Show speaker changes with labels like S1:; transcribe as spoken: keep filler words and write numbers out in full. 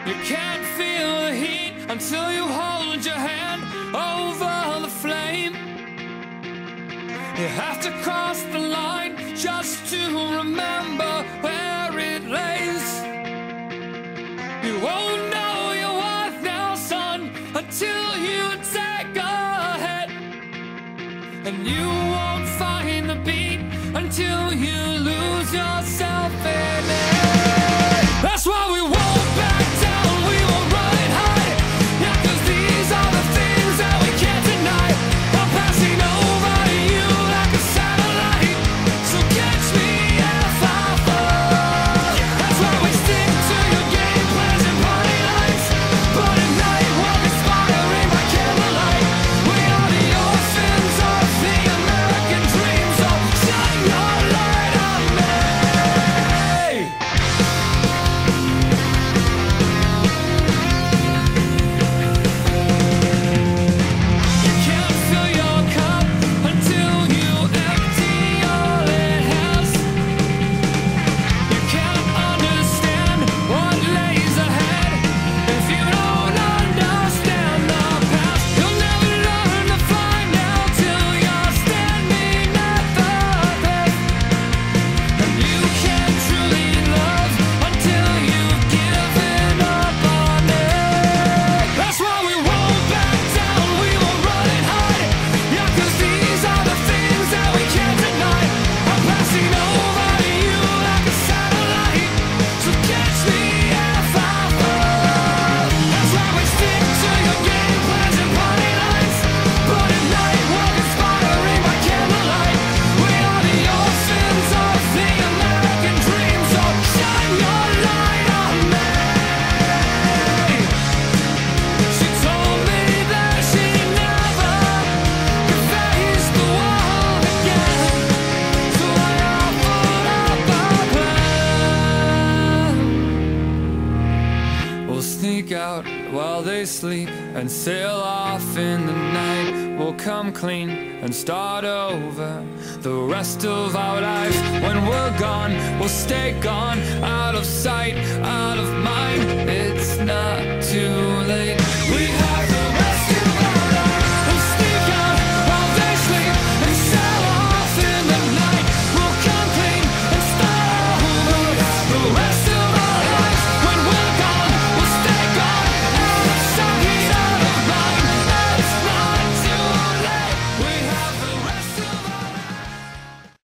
S1: You can't feel the heat until you hold your hand over the flame. You have to cross the line just to remember where it lays. You won't know your worth now, son, until you take a hit. And you won't find the beat until you lose yourself in it. That's why we won't back down, we won't run and hide. Yeah, 'cause these are the things that we can't deny. I'm passing over to you like a satellite, so catch me if I fall. That's why we stick to your game plans and party lights, but at night we're inspiring by candlelight. We are the orphans of the American dream, so shine your light on me. You can't fill your cup until you empty all it has. You can't understand what lays ahead if you don't understand the past. You'll never learn to fly now till you're standing at the pit. And you can't truly love until you've given up on it. That's why we won't back down, we won't run and hide. Yeah, 'cause these are the things that we can't deny. I'm passing over to you like a satellite, so catch me if I fall. That's why we stick to your game plans and party lights, but at night we're inspiring by candlelight. We are the orphans of the American dream, so shine your light on me. She told me that she never could face the world again, so I offered up a plan. We'll sneak out while they sleep and sail off in the night. We'll come clean and start over the rest of our lives. When we're gone, we'll stay gone, out of sight, out of mind. It's not too late. We